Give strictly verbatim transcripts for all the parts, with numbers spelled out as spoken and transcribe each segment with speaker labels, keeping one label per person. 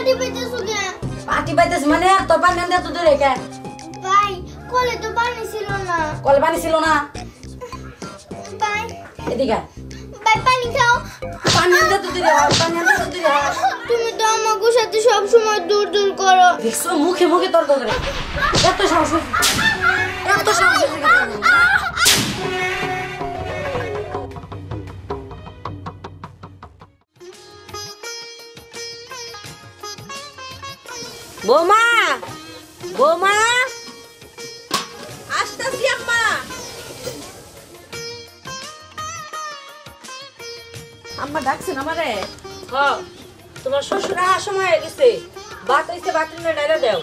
Speaker 1: পাটি পাইতেছো কেন?
Speaker 2: পাটি পাইতেছ মানে তোর পানি আনতে তো দূরে কেন?
Speaker 1: ভাই কলে তো পানি ছিল না।
Speaker 2: কলে পানি ছিল না?
Speaker 1: ভাই
Speaker 2: এদিকে
Speaker 1: ভাই পানি খাও।
Speaker 2: পানি আনতে তো দূরে পানি আনতে তো দূরে।
Speaker 1: তুমি তো আমাকে সাথে সব সময় দূর দূর করো।
Speaker 2: দেখছো মুখে মুখে তর্ক করে। এত সাহস এত সাহস বৌমা বৌমা
Speaker 3: আসতাছি আম্মা। আম্মা ডাকছেন আমারে?
Speaker 2: হ্যাঁ তোমার শ্বশুর আসার সময় হয়ে গেছে। ভাত হইছে বাথরুমে ডাইলা দাও।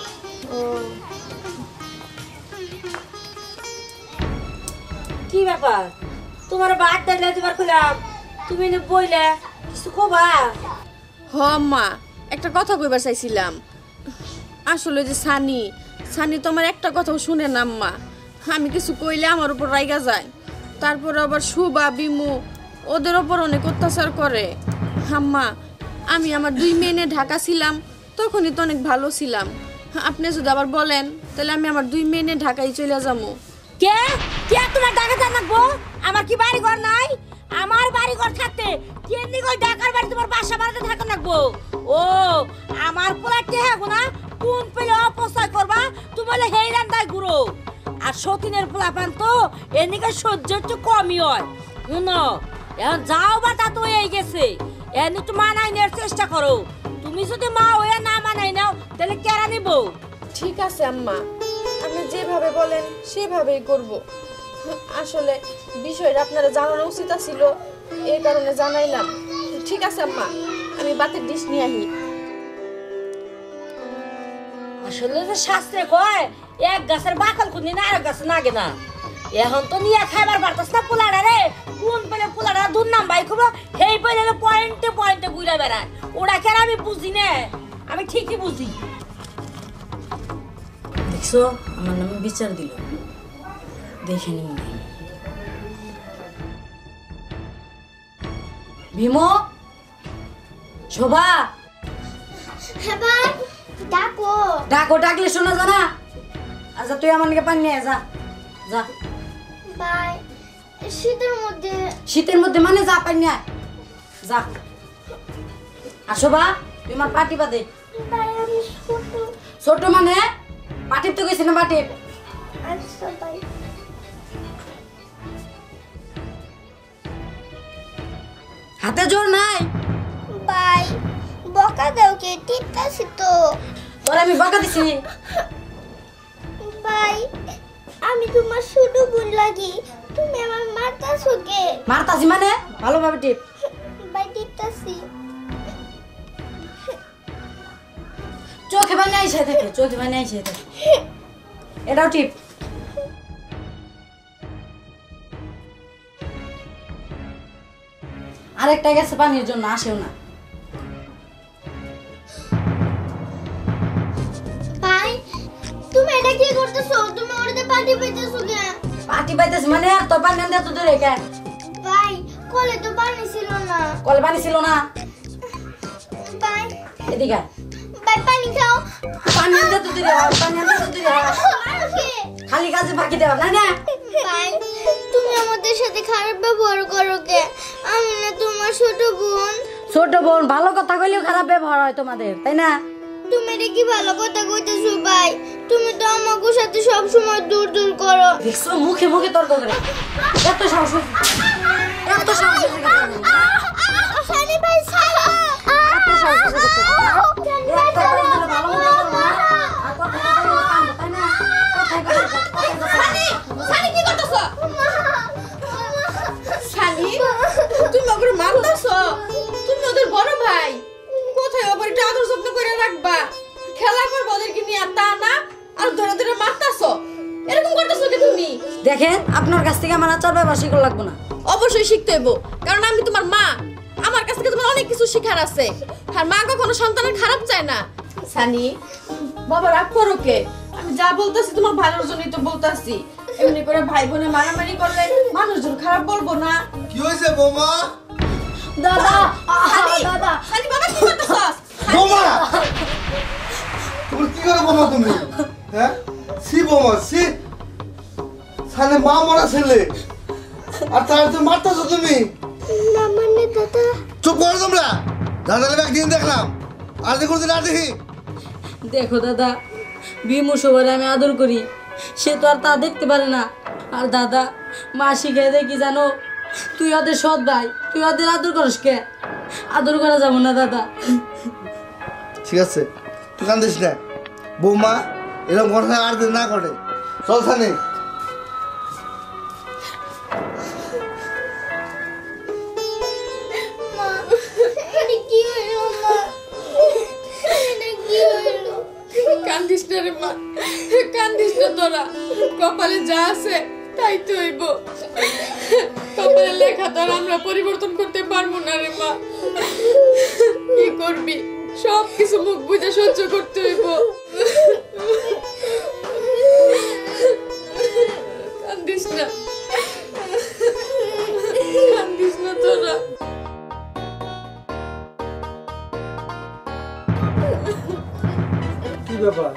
Speaker 2: কি ব্যাপার তোমার ভাত ডাইলা দিবার কইলাম তুমি না বইলে কিছু কবা?
Speaker 3: হ আম্মা একটা কথা কইবার চাইছিলাম। আসলে যে সানি সানি তো আমার একটা কথাও শুনে না আম্মা। আমি কিছু কইলে আমার উপর রাইগা যায়, তারপর আবার সুবা বিমু ওদের ওপর অনেক অত্যাচার করে। আম্মা আমি আমার দুই মেয়ে নিয়ে ঢাকা ছিলাম, তখনই তো অনেক ভালো ছিলাম। আপনি যদি আবার বলেন তাহলে আমি আমার দুই মেয়ে নিয়ে ঢাকায় চলে যাবো।
Speaker 2: কে কে তোমার ঢাকা জানাবো? আমার কি বাড়ি ঘর নাই? আমার বাড়ি ঘর থাকতে কেন্দি কই ঢাকার বাড়ি তোমার বাসা বাড়িতে থাকা লাগবো? ও আমার পোলা টেহাগো না কোন পেলে অপচয় করবা তুমি বলে হেই রান্দায় ঘুরো। আর সতীনের পোলা পান তো এদিকে সহ্য একটু কমই হয়। শুনো এখন যাও বা তা তো হয়ে গেছে, এখন একটু মানাই নেওয়ার চেষ্টা করো। তুমি যদি মা হয়ে না মানাই নাও তাহলে কেরা নিব?
Speaker 3: ঠিক আছে আম্মা, আপনি যেভাবে বলেন সেভাবেই করব। আসলে বিষয়টা আপনারা জানানো উচিত ছিল, এই কারণে জানাইলাম। ঠিক আছে আম্মা, আমি বাতের ডিশ নিয়ে আহি।
Speaker 2: আসলে যে শাস্ত্রে কয় এক গাছের বাকল কোনদিন আরেক গাছে নাগে না। এখন তো নিয়ে খাইবার পারতাস না পোলাটা রে। কোন পেলে পোলাটা দুর নাম বাই করবো সেই পেলে পয়েন্টে পয়েন্টে ঘুরে বেড়ায়। ওরা কেন আমি বুঝি না, আমি ঠিকই বুঝি। দেখছো আমার নামে বিচার দিল, দেখে নি ভীমো শোভা।
Speaker 1: হ্যাঁ ভাই ডাকো।
Speaker 2: ডাকো ডাকলে শোনা জানা। আচ্ছা তুই আমার নিকে পানি নিয়ে যা যা।
Speaker 1: ভাই শীতের মধ্যে
Speaker 2: শীতের মধ্যে মানে যা পানি নিয়ে যা। আর শোভা তুই আমার পাটি বাদে।
Speaker 1: ভাই আমি ছোট।
Speaker 2: ছোট মানে পাটিপ তো গেছি না পাটিপ।
Speaker 1: আচ্ছা ভাই।
Speaker 2: হাতে জোর নাই
Speaker 1: ভাই বকা দাও কে টিপতাছি তো।
Speaker 2: তোর আমি বকা দিছি?
Speaker 1: ভাই আমি তোমার ছোট বোন লাগি, তুমি আমার মারতাছো কে?
Speaker 2: মারতাছি মানে ভালোভাবে টিপ।
Speaker 1: ভাই টিপতাছি।
Speaker 2: চোখে পানি আইসে থাকে, চোখে পানি আইসে থাকে। এটাও টিপ। আরেকটা গেছে পানির জন্য, আসেও না।
Speaker 1: ভাই তুমি এটা কি করতেছো? তুমি ওরতে পাটি পাইতেছো কেন?
Speaker 2: পাটি পাইতেছ মানে তোর পানি আনতে তো দূরে কেন?
Speaker 1: ভাই কলে তো পানি ছিল না।
Speaker 2: কলে পানি ছিল না?
Speaker 1: ভাই
Speaker 2: এদিকে
Speaker 1: ভাই পানি খাও।
Speaker 2: পানি আনতে তো দূরে পানি আনতে তো দূরে খালি কাজে ফাঁকি দেওয়া না না।
Speaker 1: ভাই তুমি আমাদের সাথে খারাপ ব্যবহার করো কে? আমি না তোমার ছোট বোন।
Speaker 2: ছোট বোন ভালো কথা কইলেও খারাপ ব্যবহার হয় তোমাদের, তাই না?
Speaker 1: তুমি এটা কি ভালো কথা কইতেছো ভাই? তুমি তো আমাকে সাথে সব সময় দূর দূর করো।
Speaker 2: দেখছো মুখে মুখে তর্ক করে। এত সাহস এত সাহস
Speaker 1: সানি ভাই ছাড়ো।
Speaker 2: এত সাহস একটা করে ভালো ভালো না আর কথা কথা কাম তাই না?
Speaker 3: সানি সানি কি করতেছো? সানি তুমি ওকে মারতাছো? তুমি ওদের বড় ভাই, কোথায় ওপর একটু আদর যত্ন করে রাখবা। খেলা করবো ওদেরকে নিয়ে, তা না আর ধরে ধরে মারতাছো। এরকম করতেছো কি তুমি?
Speaker 2: দেখেন আপনার কাছ থেকে আমার আচার ব্যবহার শিখতে লাগবে না।
Speaker 3: অবশ্যই শিখতে হইব, কারণ আমি তোমার মা। আমার কাছ থেকে তোমার অনেক কিছু শেখার আছে। আর মা কখনো সন্তানের খারাপ চায় না। সানি বাবা রাগ করো কে? আমি যা বলতেছি তোমার ভালোর জন্যই তো বলতেছি। এমনি করে ভাই বোনে মারামারি করলে মানুষজন খারাপ বলবো না।
Speaker 4: কি হয়েছে বৌমা?
Speaker 2: দাদা
Speaker 3: সানি
Speaker 2: দাদা
Speaker 3: সানি বাবা কি করতেছস?
Speaker 4: বৌমা বৌমা তুমি? হ্যাঁ সি বৌমা সি সালে মা মরা ছেলে আর তার তো মারতেছো তুমি।
Speaker 1: না মানে দাদা।
Speaker 4: চুপ করো তোমরা। দাদাকে একদিন দেখলাম আর দেখো না দেখি।
Speaker 2: দেখো দাদা, বিমু সবার আমি আদর করি, সে তো আর তা দেখতে পারে না। আর দাদা, মা শিখাই দেয় কি জানো, তুই ওদের সৎ ভাই, তুই ওদের আদর করিস কে? আদর করা যাবো না দাদা।
Speaker 4: ঠিক আছে তুই কান্দিস না। বৌমা এরকম ঘটনা আর দিন না ঘটে। চল সানি।
Speaker 1: মা এটা কি হইলো মা? এটা কি হইলো?
Speaker 3: কান্দিস না রে মা, কান্দিস না তোরা। কপালে যা আছে তাই তো হইব। কপালে লেখা তো আর আমরা পরিবর্তন করতে পারবো না রে মা। কি করবি, সব কিছু মুখ বুঝে সহ্য করতে হইব। কান্দিস না, কান্দিস না তোরা।
Speaker 5: কি ব্যাপার?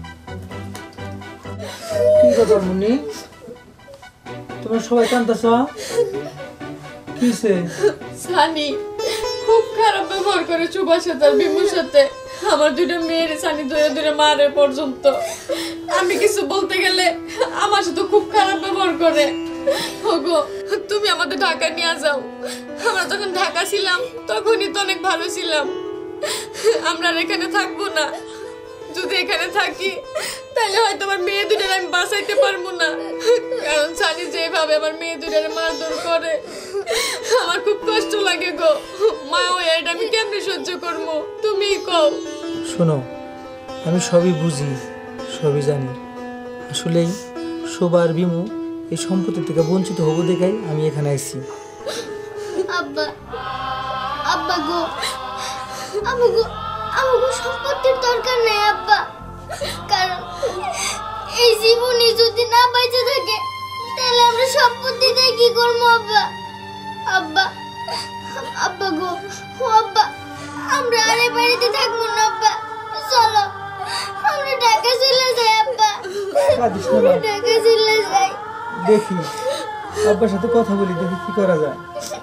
Speaker 5: কি ব্যাপার মুন্নি? তোমরা সবাই কাঁদতেছ? কিসে?
Speaker 3: সানি খুব খারাপ ব্যবহার করে সুভাষ সাথে আর বিমুর সাথে। আমার দুটো মেয়ের সানি ধরে ধরে মারে পর্যন্ত। আমি কিছু বলতে গেলে আমার সাথে খুব খারাপ ব্যবহার করে। ওগো তুমি আমাদের ঢাকা নিয়ে যাও। আমরা যখন ঢাকা ছিলাম তখনই তো অনেক ভালো ছিলাম। আমরা আর এখানে থাকবো না। যদি এখানে থাকি তাহলে হয়তো আমার মেয়ে দুটার আমি বাঁচাইতে পারবো না। কারণ সানি যেভাবে আমার মেয়ে দুটার মারধর করে আমার খুব কষ্ট লাগে গো। মা ওই এটা আমি কেমনে সহ্য করবো, তুমিই কও।
Speaker 5: শোনো, আমি সবই বুঝি, সবই জানি। আসলেই শোভা আর বিমু এই সম্পত্তি থেকে বঞ্চিত হবো দেখাই আমি এখানে আইছি।
Speaker 1: আব্বা আব্বা গো, আমাগো আমাগো সম্পত্তির দরকার নেই আব্বা। কারণ এই জীবনে যদি না বেঁচে থাকে তাহলে আমরা সম্পত্তি দিয়ে কি করবো আব্বা? আব্বা আব্বা গো, ও আব্বা, আমরা আর এই বাড়িতে থাকবো না আব্বা। চলো আমরা ঢাকা চলে যাই আব্বা।
Speaker 5: কাঁদিস না
Speaker 1: আমরা
Speaker 5: মা।
Speaker 1: ঢাকা চলে যাই।
Speaker 5: দেখি আব্বার সাথে কথা বলি, দেখি কি করা যায়।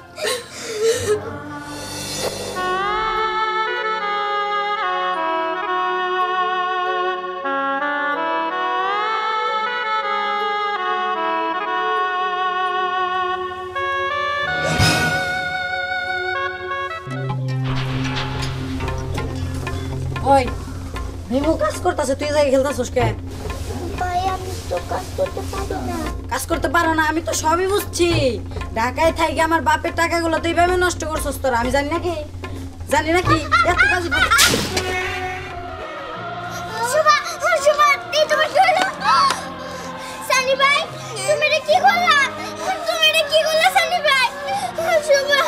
Speaker 2: ওই বিমু কাজ করতেছে, তুই যাই খেলতেছিস কে?
Speaker 1: ভাই আমি তো কাজ করতে পারি না।
Speaker 2: কাজ করতে পারো না, আমি তো সবই বুঝছি। ঢাকায় থাকি আমার বাপের টাকাগুলো তো এইভাবে নষ্ট করছস তোরা, আমি জানি নাকি? জানি নাকি এত কাজ?
Speaker 1: শুভা, শুভা, এই তোমার কি হলো? সানি ভাই, তুমি এটা কি করলা? তুমি এটা কি করলা সানি ভাই? শুভা,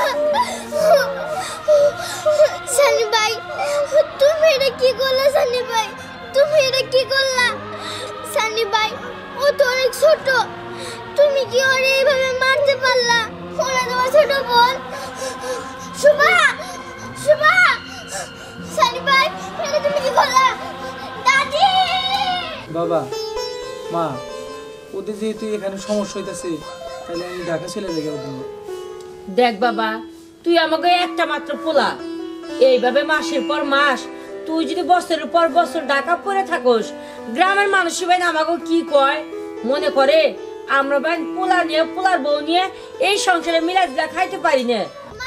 Speaker 1: সানি ভাই, তুমি এটা কি করলা সানি ভাই? তুমি এটা কি করলা? সানি ভাই, ও তো অনেক ছোট, তুমি কি ওরে এইভাবে মারতে পারলা? ওরা তোমার ছোট বোন। শুভা, শুভা, সানি ভাই, এটা তুমি কি করলা? দাদি!
Speaker 5: বাবা মা, ওদের যেহেতু এখানে সমস্যা হইতেছে তাহলে আমি ঢাকা চলে যাই ওদের।
Speaker 2: দেখ বাবা, তুই আমাকে একটা মাত্র পোলা, এইভাবে মাসের পর মাস তুই যদি বছরের পর বছর ঢাকা পড়ে থাকোস, গ্রামের মানুষ ভাই আমাকে কি কয় মনে করে আমরা ভাই পোলা নিয়ে পোলার বউ নিয়ে এই সংসারে মিলাজ খাইতে পারি না।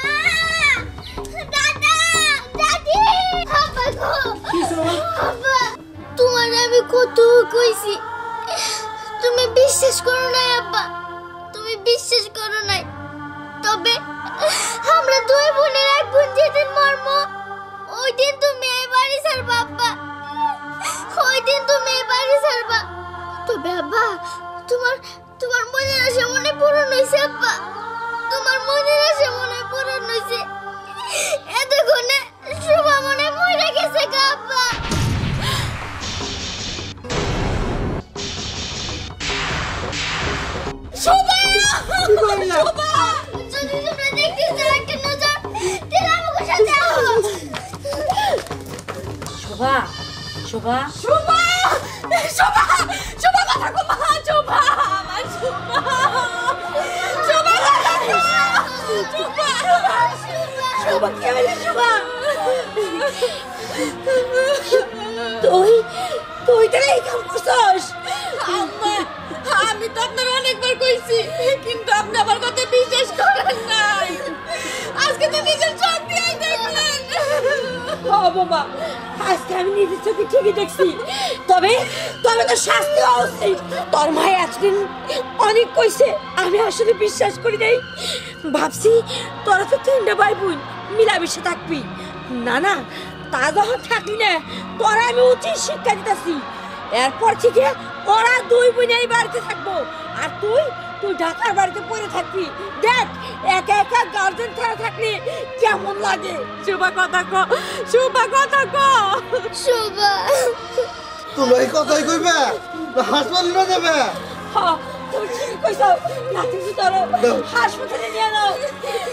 Speaker 1: তোমার আমি কত কইছি, তুমি বিশ্বাস করো নাই আব্বা, তুমি বিশ্বাস করো নাই। তবে আমরা দুই বোনের এক বোন যেদিন মরম ওই দিন তুমি এই বাড়ি ছাড়বা আব্বা, ওই দিন তুমি এই বাড়ি ছাড়বা। তবে আব্বা, তোমার তোমার মনের আশা মনে পূরণ হয়েছে আব্বা, তোমার মনের আশা মনে পূরণ হয়েছে। এতক্ষণে শুভা মনে মরে গেছে গা আব্বা। শুভা! শুভা! যদি তোমরা দেখতে চাও একটা নজর, তাহলে আমাকে সাথে আসো।
Speaker 2: শোভা, শোভা,
Speaker 1: শুভা!
Speaker 2: শোভা শোভা কথা কো মা শোভা আমার শোভা শোভা শোভা শোভা কি হলো শোভা তুই তুই তো এই কাম করছস
Speaker 3: আম্মা আমি তো আপনার অনেকবার কইছি কিন্তু আপনি আমার কথা বিশ্বাস করেন নাই আজকে তো নিজের চোখ দিয়ে দেখলেন
Speaker 2: ও বাবা আজকে আমি নিজের চোখে ঠিকই দেখছি তবে তবে তো শাস্তি হওয়া উচিত তোর মা এতদিন অনেক কইছে আমি আসলে বিশ্বাস করি নাই ভাবছি তোরা তো তিনটা ভাই বোন মিলামিশে থাকবি না না তা যখন থাকলি না তোরা আমি উচিত শিক্ষা দিতেছি এরপর থেকে ওরা দুই বোনেরই বাড়িতে থাকবো আর তুই তুই ঢাকার বাড়িতে পড়ে থাকবি দেখ একা একা গার্জেন ছাড়া থাকলে কেমন লাগে
Speaker 3: শুভা কথা কো শুভা কথা কো
Speaker 1: শোভা
Speaker 4: তোমরা এই কথাই কইবে হাসপাতালে না যাবে
Speaker 2: হ্যাঁ তুই ঠিক কইছ নাতি তোর হাসপাতালে নিয়ে নাও